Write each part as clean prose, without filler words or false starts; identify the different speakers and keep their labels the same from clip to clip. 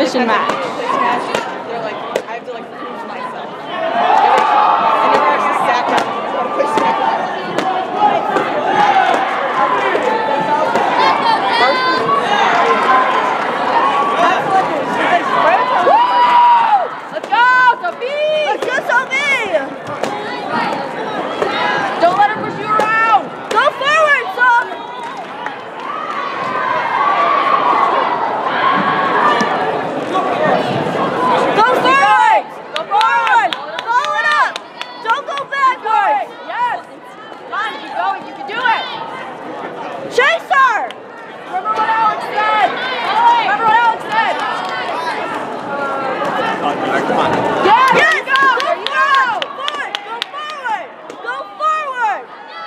Speaker 1: PlayStation match.
Speaker 2: They're like, I have to like prove myself. I never actually sat down and play Smash. Let's go, Sophie!
Speaker 3: Let's go, Sophie!
Speaker 2: Don't let her push you around!
Speaker 3: Go forward, Soph! Go forward!
Speaker 2: Go forward!
Speaker 3: Follow it up! Don't go backwards!
Speaker 2: Yes! Come on, keep going, you can do it!
Speaker 3: Chase her!
Speaker 2: Remember what Alex said! Remember what Alex said!
Speaker 4: Come on.
Speaker 2: Yeah, there
Speaker 3: Yes!
Speaker 2: you go! There you go!
Speaker 3: Forward! Go forward! Go forward!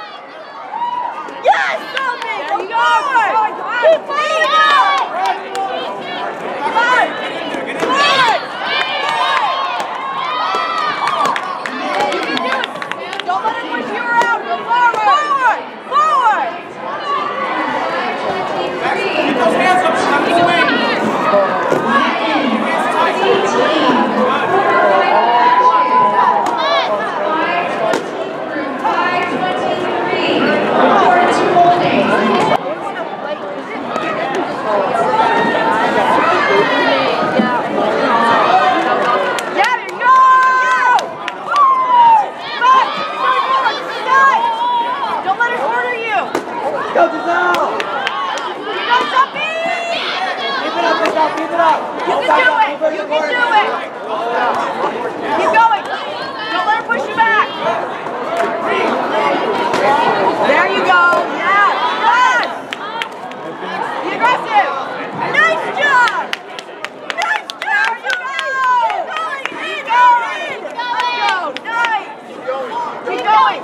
Speaker 3: Yes, Sophie!
Speaker 2: There
Speaker 3: Go
Speaker 2: you go!
Speaker 3: forward!
Speaker 2: Come on!
Speaker 3: Keep following up!
Speaker 2: Come on!
Speaker 3: Forward!
Speaker 2: You can do it! Don't let it push you around! Go forward!
Speaker 3: Forward! Forward!
Speaker 4: Keep those hands up, stop the wing.
Speaker 2: Yeah, there you go! Come on! Don't let her corner you!
Speaker 4: Go, Giselle!
Speaker 2: You go, Sophie!
Speaker 4: Keep it up, Giselle, keep it up!
Speaker 2: You can do it! You can do it! Keep going! Don't let her push you back! There you go! Yeah! Good! Be aggressive!
Speaker 3: Nice job!
Speaker 2: Nice job! Keep going! Let's go! Nice! Keep going!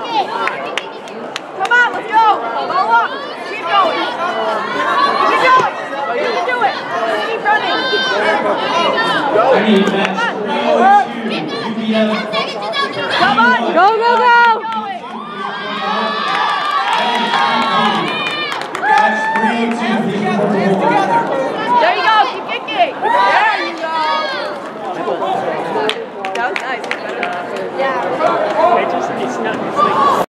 Speaker 2: Come on, let's go! Follow up! Keep going! Keep going! You can do it! Keep running!
Speaker 5: I need match 302, UVM.
Speaker 2: Come on!
Speaker 1: Go, go, go!
Speaker 5: Match 302, please report to home.
Speaker 2: There you go! Keep kicking! There you go! That was nice. Yeah.